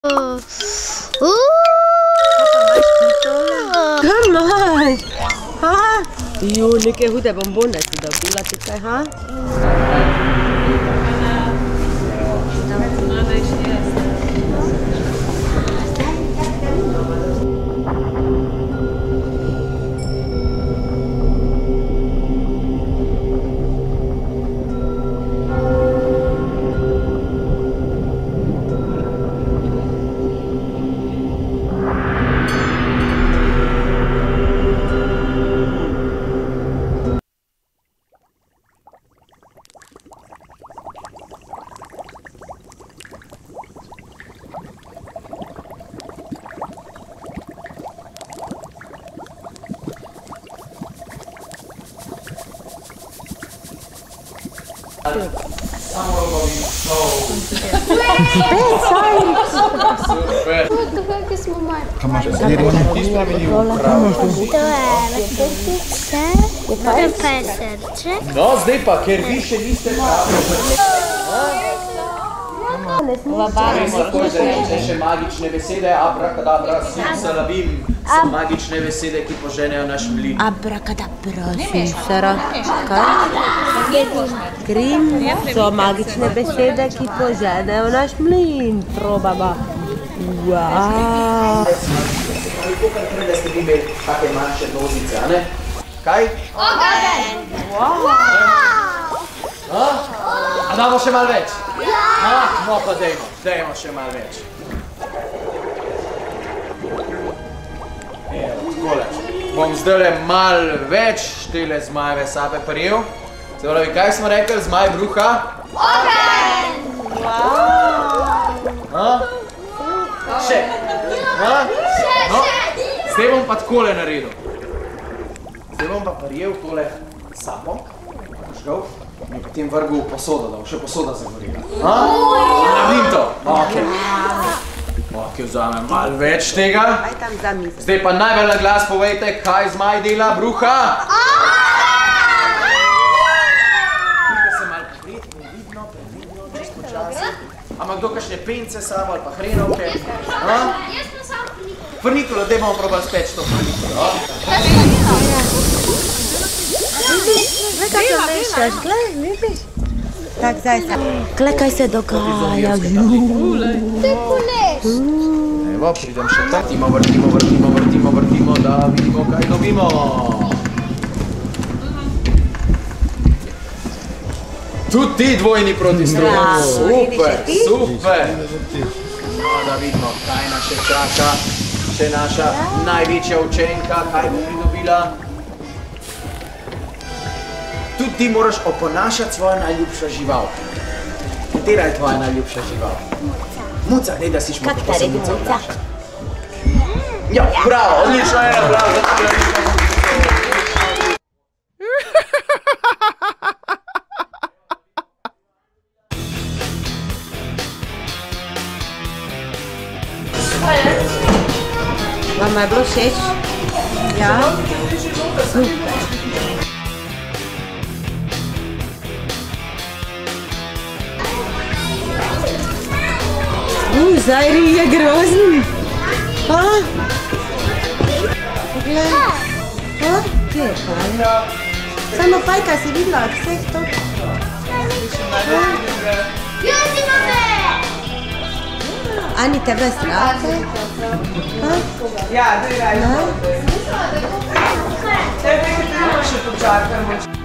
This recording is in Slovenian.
Kaj imaš? Neke hude bombone si dobila tukaj, ha? No, zdaj pa, ker vi še niste pravi. Lahko izreče še magične besede, abrakadabra, simsalabim, so magične besede, ki poženejo naš mlin. Abrakadabra, simsara, kaj? Krim, so magične besede, ki poženejo naš mlin. Probava. Wow. Kolikokrat prej, da ste vi imeli take manjše nozice, a ne? Kaj? Ogen! A damo še malo več? No pa dajmo še malo več. Evo, takole. Bom zdajle malo več tele zmajeve sape prijel. Se pravi, kaj smo rekli? Zmaj bruha? Ogen! Še? Zdaj bom pa takole naredil. Zdaj bom pa prijel tole sapo, žgal, in potem vrgel v posodo, da bo še posoda zagorila. Naredim to? Ok, vzamem malo več tega. Zdaj pa najbolj na glas povejte, kaj zmaj dela bruha. Tukaj se malo pogledno, previdno, čisto počasi. Ampak kdo kakšne pence samo ali pa hrenovke? Jaz pa sam frnikolo. Frnikolo, daj bomo probali speč to frnikolo. Glej, kaj se mešaš, glej, vidiš? Tak, zdaj se. Glej, kaj se dogaja. Ty kuleš. Evo, pridem še tak. Vrtimo, da vidimo, kaj dobimo. Tudi ti dvojni proti strumu. Super. No, da vidimo, kaj nas še čaka. Še naša največja učenka, kaj bo pridobila. Tudi ti moraš oponašati svojo najljubša žival. Katera je tvoja najljubša žival? Muca, daj, da si šmo, kako se muca vpraša. Ja, bravo, odlično, eno, bravo. Vama je bilo všeč? Ja? Super. Zajri je grozen. Poglej. Kje je pa? Samo fajka si videla od vseh to. Ljubi mame! Ani tebe strate? Ja, daj raj. Tebe še počakamo.